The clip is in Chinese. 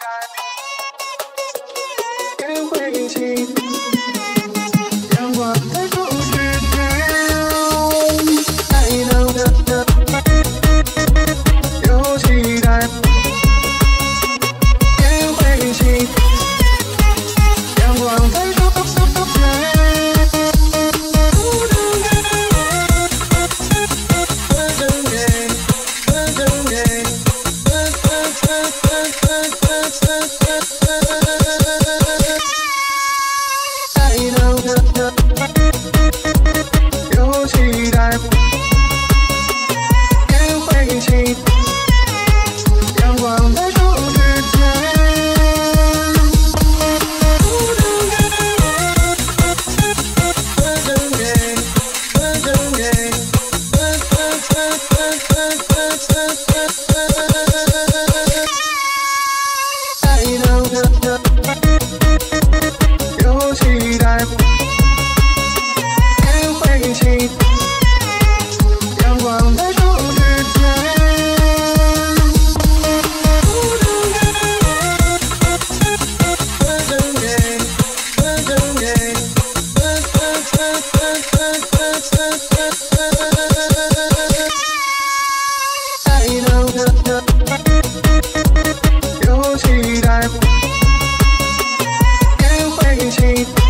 天会阴晴，阳光在不知间，爱能有期待。天会阴晴，阳光在不知有期待，天会阴晴，阳光在不知间，爱能有期待。天会阴晴，阳光在不知间，爱能有期待。天会阴晴。